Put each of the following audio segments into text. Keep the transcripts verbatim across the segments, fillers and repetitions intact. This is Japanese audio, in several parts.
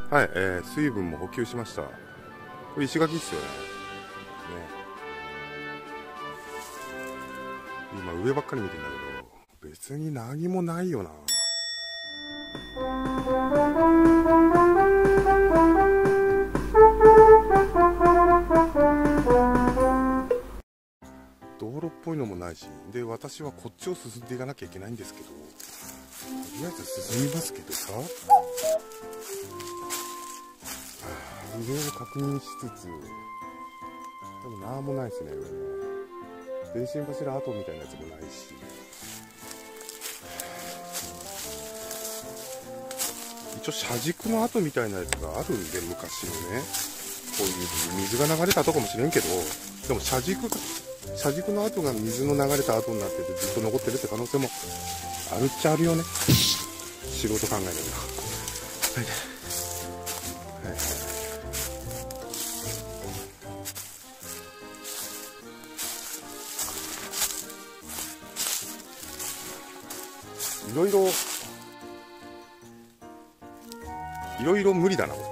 はい、えー、水分も補給しました。これ石垣っすよね。ね、今上ばっかり見てんだけど、別に何もないよな。道路っぽいのもないし、で私はこっちを進んでいかなきゃいけないんですけど、とりあえず進みますけどさ、上を確認しつつ、でもなんもないですね。上も電信柱跡みたいなやつもないし、一応車軸の跡みたいなやつがあるんで、昔のね、こういう水が流れたとかもしれんけど、でも車軸が車軸の跡が水の流れた跡になっててずっと残ってるって可能性もあるっちゃあるよね。素人考えだけど。はいはいはい。いろいろいろいろ無理だなこれ。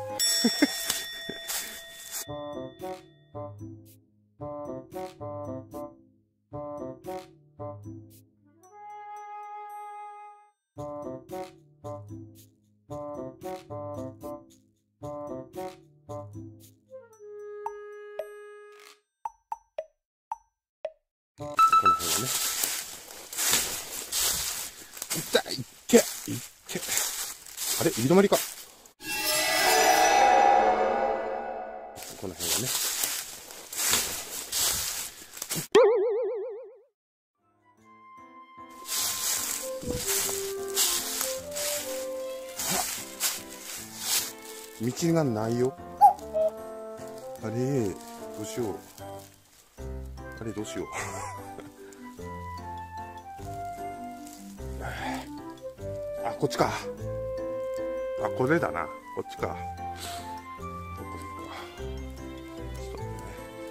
この辺はね、痛い、いけいけ、あれ入り止まりか。この辺はね、道がないよ。あれどうしよう、あれどうしよう。あ、こっちか。あ、これだな。こっちか。そっかそっか。ちょっとね。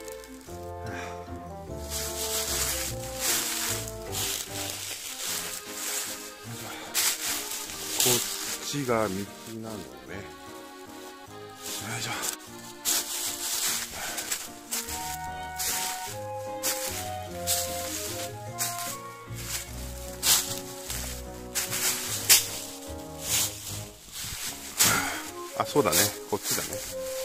こっちが道なのね。よいしょ。あ、そうだね。こっちだね。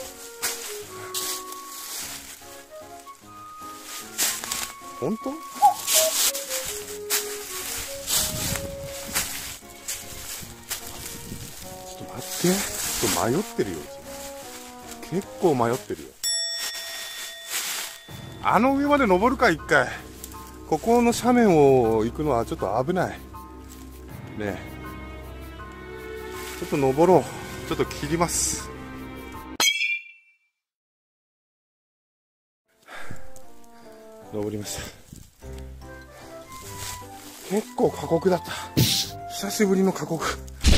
本当？ちょっと待って。ちょっと迷ってるよ。結構迷ってるよ。あの上まで登るか、一回。ここの斜面を行くのはちょっと危ない。ねえ。ちょっと登ろう。ちょっと切ります。登りました。結構過酷だった。久しぶりの過酷。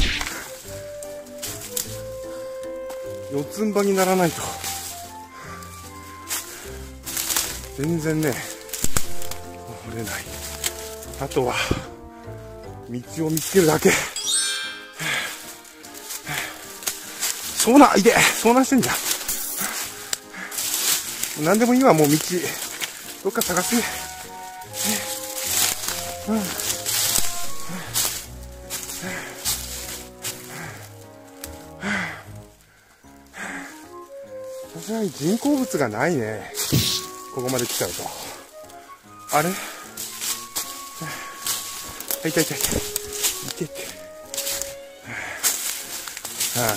四つん這いにならないと全然ね登れない。あとは道を見つけるだけ。遭難、いで遭難してんじゃん。何でもいいわ、もう道どっか探すね。うん、さすがに人工物がないね。ここまで来ちゃうと。あれ、あ、いたいたいた、いていて、はあ、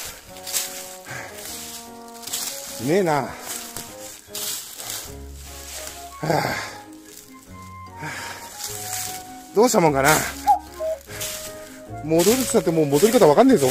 いねえな。はあはあ、どうしたもんかな。戻るって言ったってもう戻り方わかんねえぞ。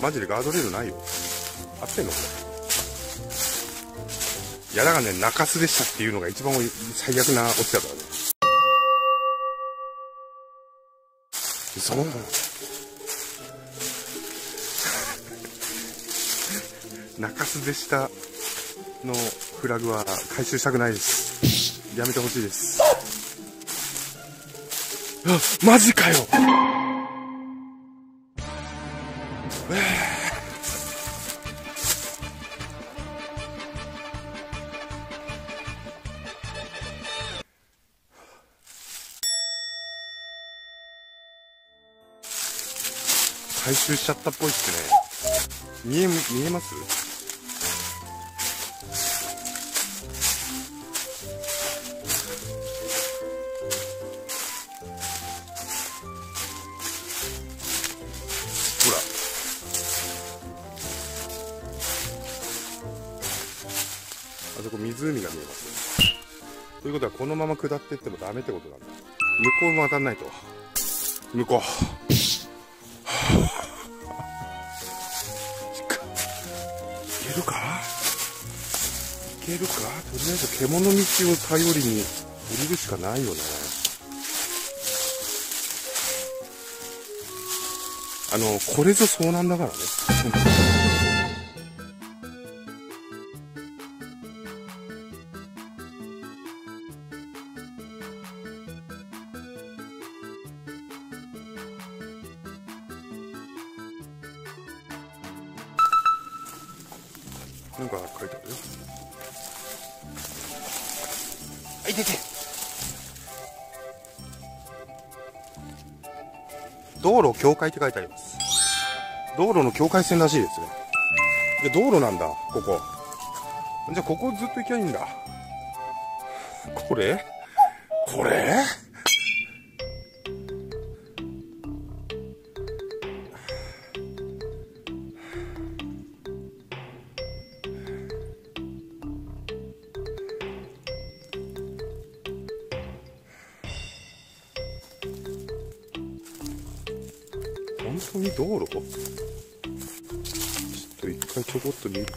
マジでガードレールないよ。合ってんのこれ。いやだからね、中洲でしたっていうのが一番最悪なオチだからね。その中洲でしたのフラグは回収したくないです。やめてほしいです。あ、マジかよ。回収しちゃったっぽいっすね。見え、見えます？ほら。あそこ湖が見えます。ということはこのまま下っていってもダメってことなんだ。向こうも当たんないと。向こう。いけるかいけるか。とりあえず獣道を頼りに降りるしかないよね。あのこれぞそうなんだからね。なんか書いてあるよ。あ、いてて。道路境界って書いてあります。道路の境界線らしいですね。じゃあ道路なんだ、ここ。じゃあここずっと行きゃいいんだ。これこれ本当に道路？ちょっと一回ちょこっと見るか。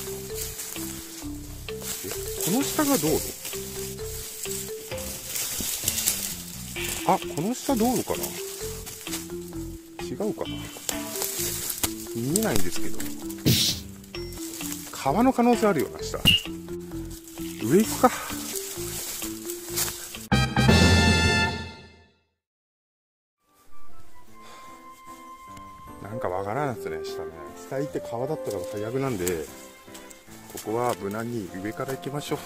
え、この下が道路？あ、この下道路かな？違うかな？見えないんですけど。川の可能性あるよな、下。上行くか。なんかわからんですね、下ね。下行って川だったら最悪なんで、ここは無難に上から行きましょう。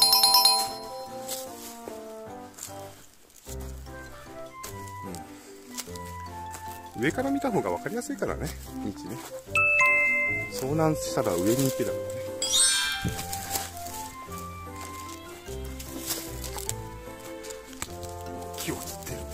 うん、上から見た方が分かりやすいからね、道ね。遭難したら上に行ってだからね。木を切ってる、木を切ってる。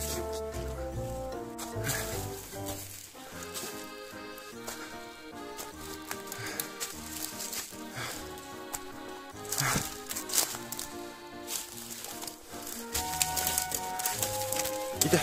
痛い。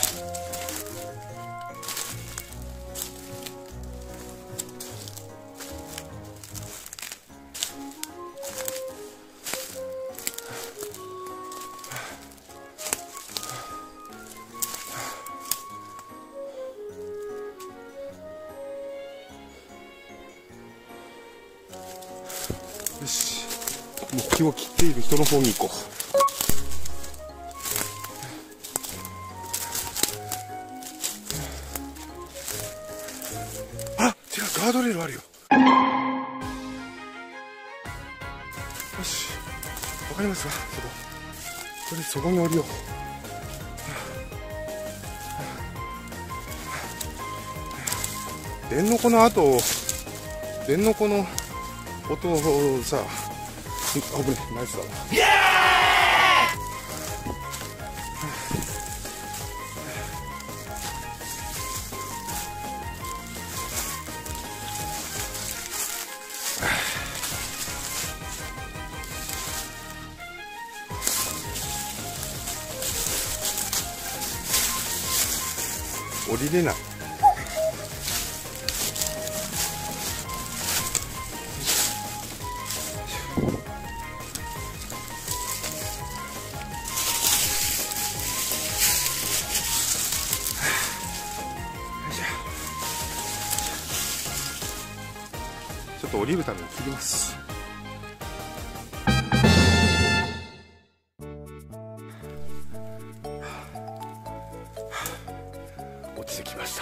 よし、もう木を切っている人の方に行こう。あ、違う、ガードレールあるよ。よし、わかりますか、そこ。とりあえずそこに降りよう。電の子の後、電の子の音をさ、危ねえ、ナイスだわ。降りれない。 ょっと降りるために切ります。落ちてきました。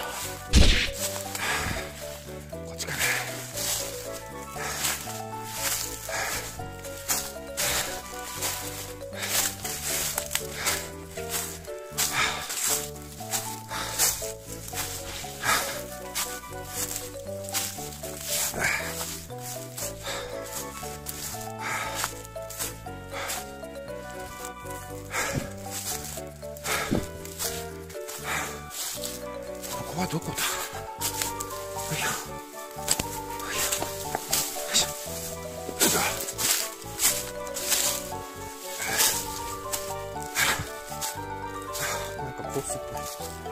こっちかね。ここはどこだ。よいしょよいしょよいしょ。なんかコースっぽい。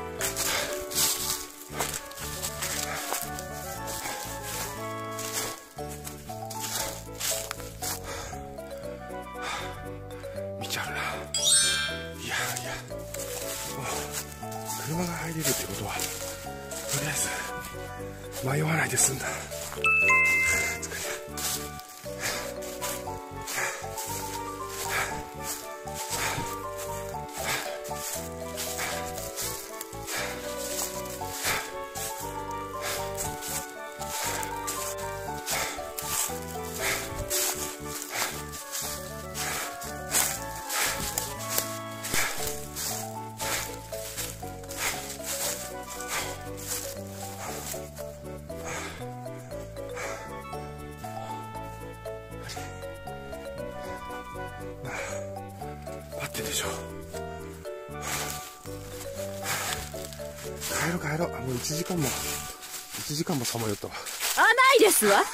道あるな。いやいや、車が入れるってことはとりあえず迷わないで済んだ。待ってでしょ。帰ろう帰ろう。もういちじかんもいちじかんもさまよったわ。 あ、ないですわ。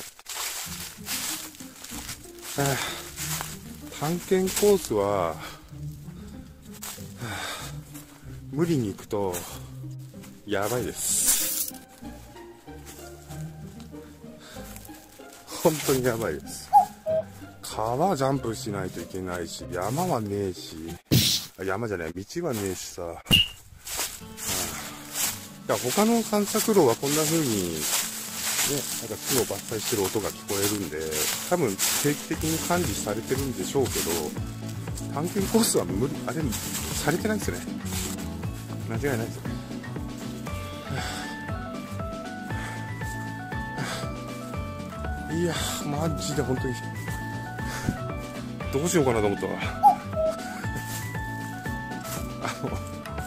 探検コースは無理に行くとやばいです。本当にやばいです。川ジャンプしないといけないし、山はねえし、山じゃない、道はねえしさ。いや、他の散策路はこんな風にね、なんか木を伐採してる音が聞こえるんで、多分定期的に管理されてるんでしょうけど、探検コースは無理、あれされてないですよね。間違いないですよね。いや、マジで本当にどうしようかなと思ったわ。あの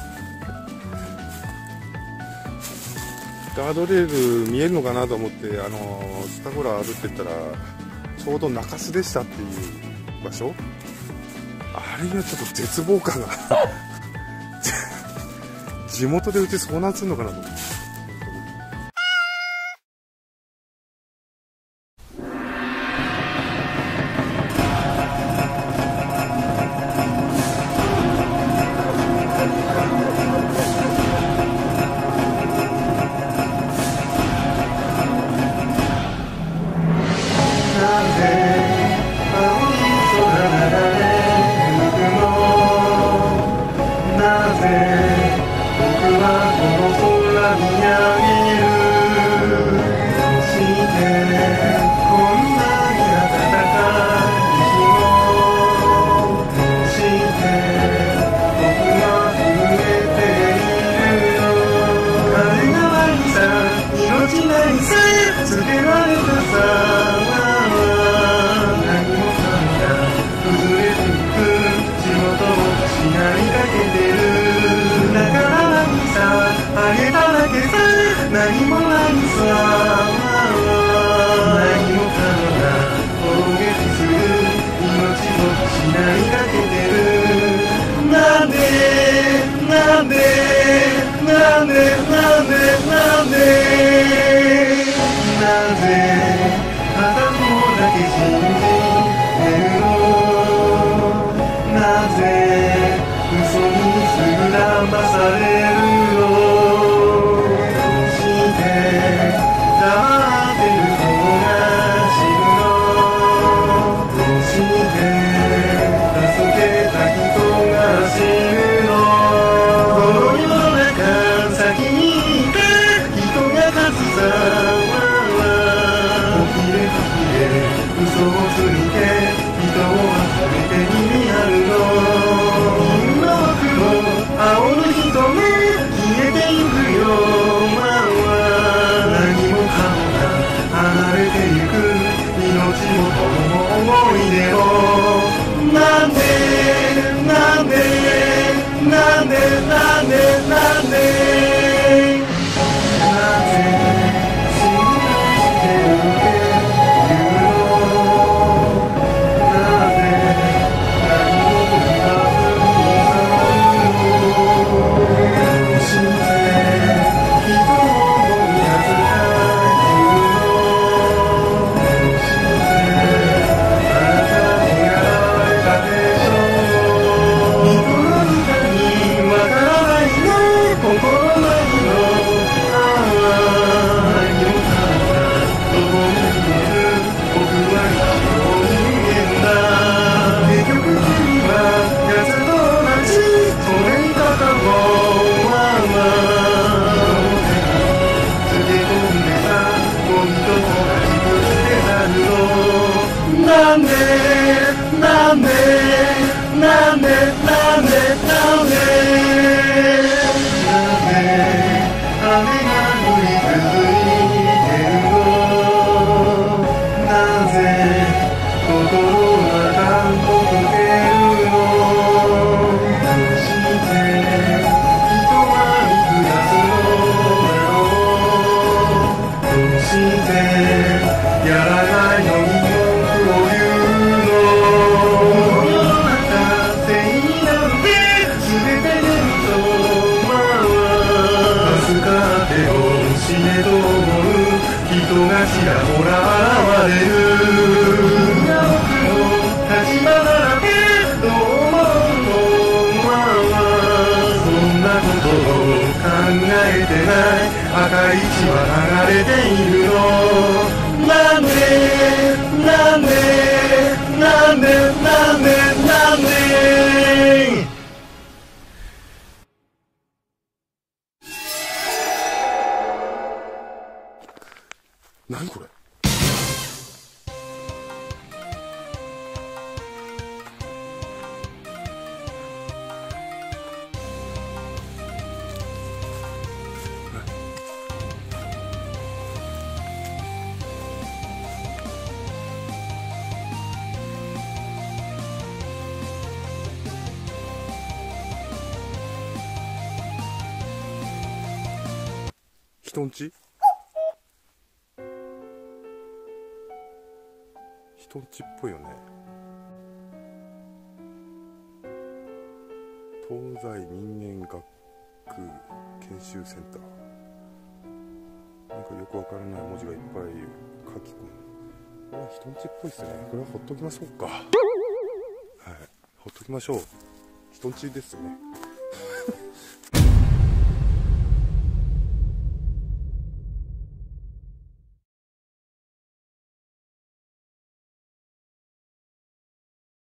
ガードレール見えるのかなと思って、あのスタコラ歩ってったらちょうど中洲でしたっていう場所、あれにはちょっと絶望感が地元でうち遭難するのかなと思って。 何もないさ、何もかもが攻撃する、命を失いかけてる。なんでなんでなんでなんでなんでなぜ片方だけ信じてるの。なぜ嘘にすぐ騙されるの。起きれなんでなんでなんでなんでなんで雨が降り続いてるのなぜ心がたんぽ溶けるのどうして人は見下すのだろうどうしてやらないのに死ねと思う人がちらほら現れる僕の立場ならけど思うのままそんなことを考えてない赤い血は流れているのなんでなんでなんでなんでなんで何これ。人んち人んちっぽいよね。東西人間学研修センター。なんかよくわからない文字がいっぱい書き込む。これは人んちっぽいですね。これはほっときましょうか。はい、ほっときましょう。人んちですね。